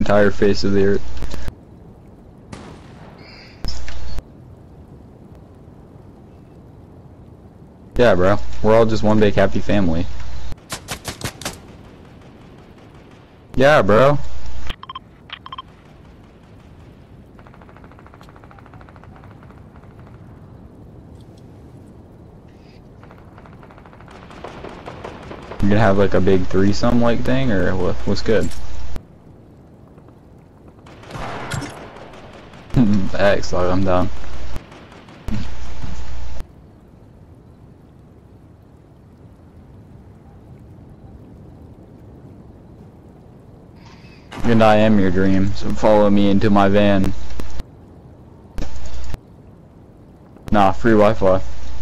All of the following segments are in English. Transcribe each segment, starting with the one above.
entire face of the earth. Yeah, bro. We're all just one big happy family. Yeah, bro. You gonna have like a big threesome like thing, or what's good? X, like I'm down. And I am your dream, so follow me into my van. Nah, free Wi-Fi.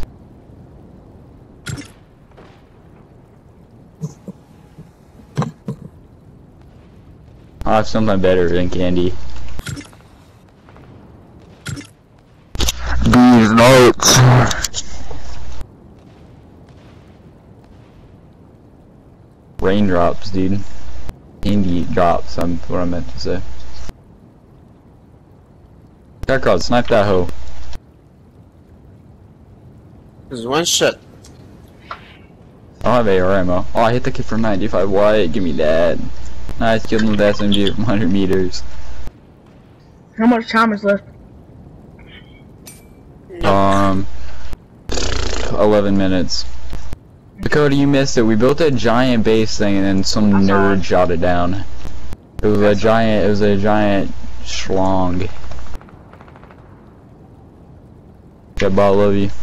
I'll have something better than candy. These notes. Raindrops, dude. Candy drops, what I meant to say. Got caught, snipe that hoe. There's one shot. I don't have AR ammo. Oh, I hit the kid from 95 wide, give me that. Nice, killed him with the SMG from 100 meters. How much time is left? 11 minutes. Dakota, you missed it. We built a giant base thing and then some nerd shot it down. It was a giant schlong. Yeah, bye, I love you.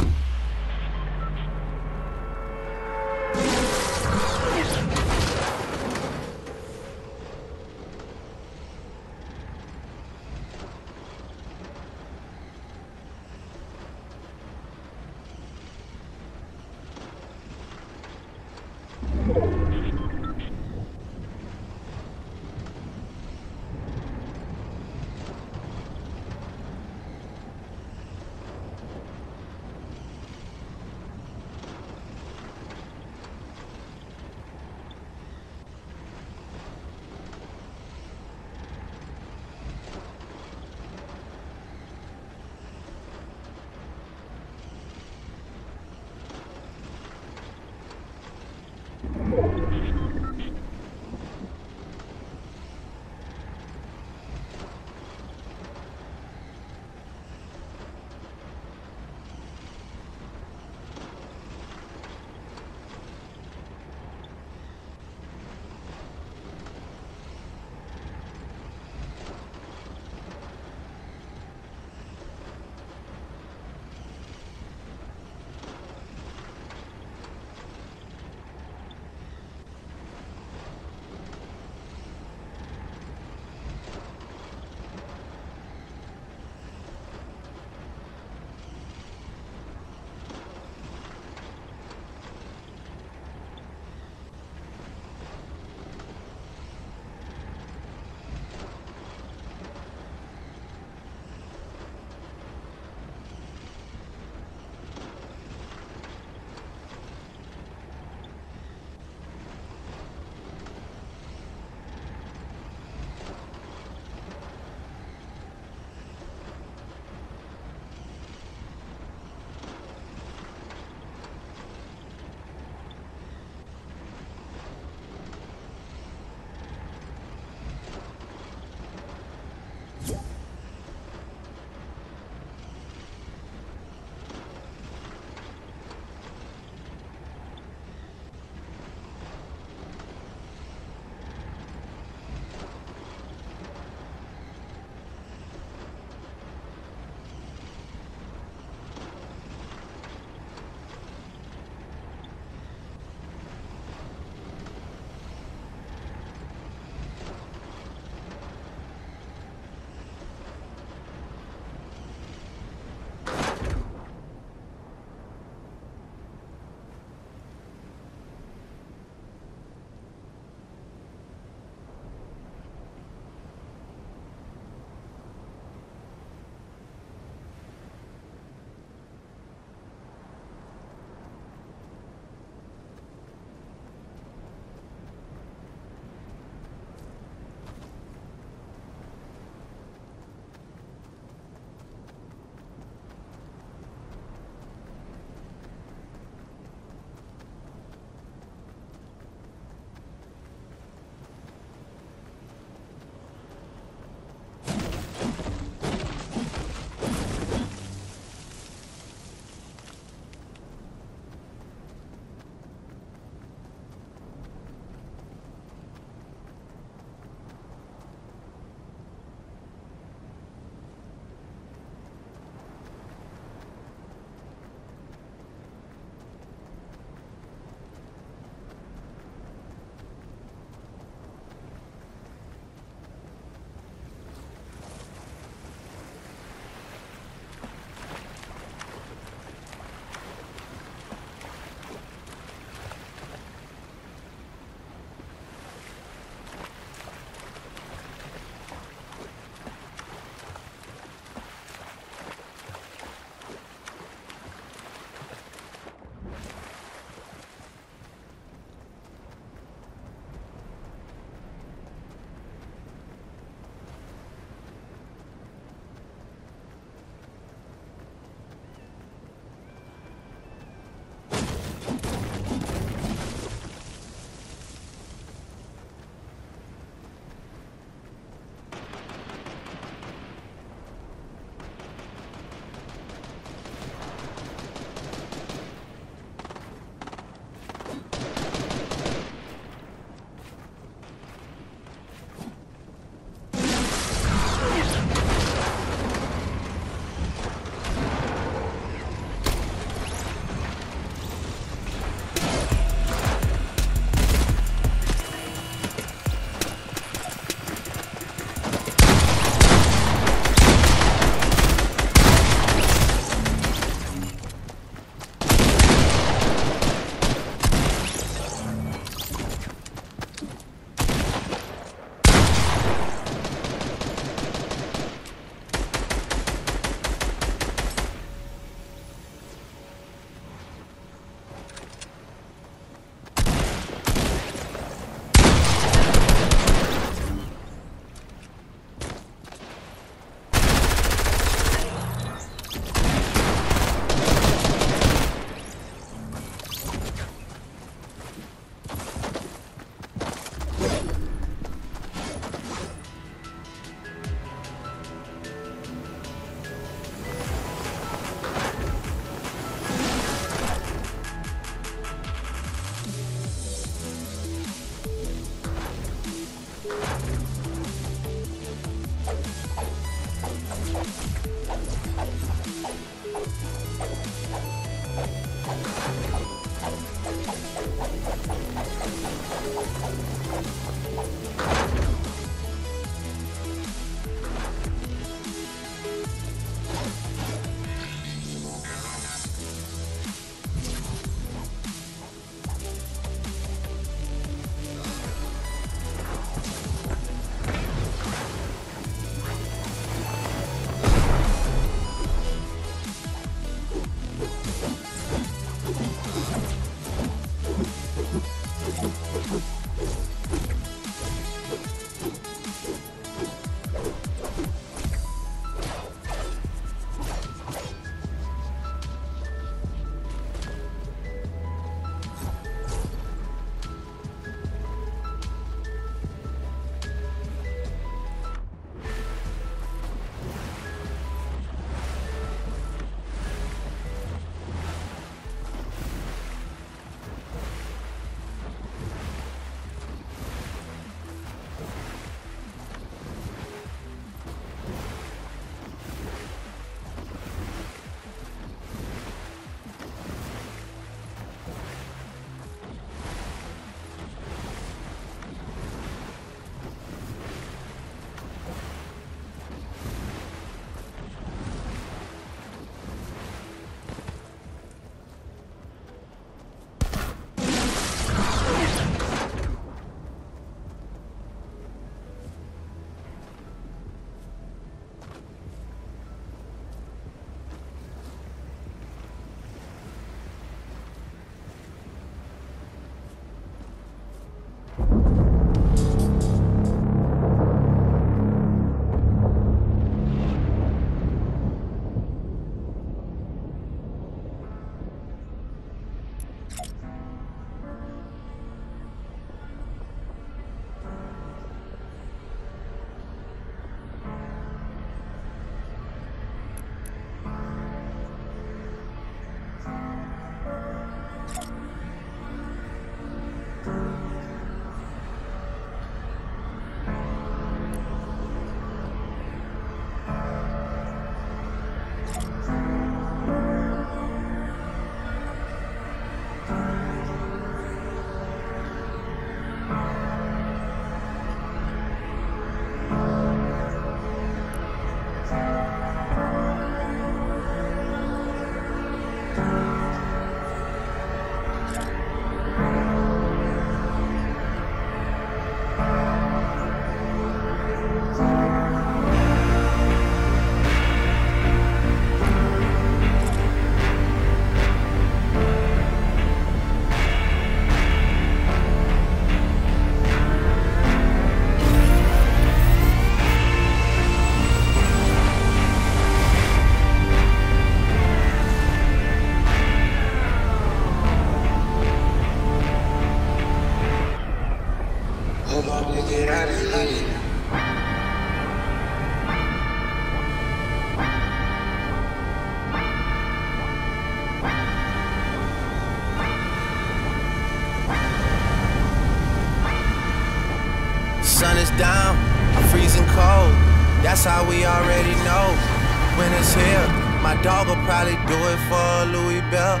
Sun is down, I'm freezing cold. That's how we already know. When it's here, my dog will probably do it for Louis Bell.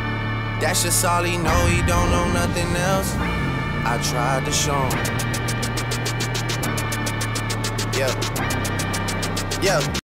That's just all he know, he don't know nothing else. I tried to show him. Yeah.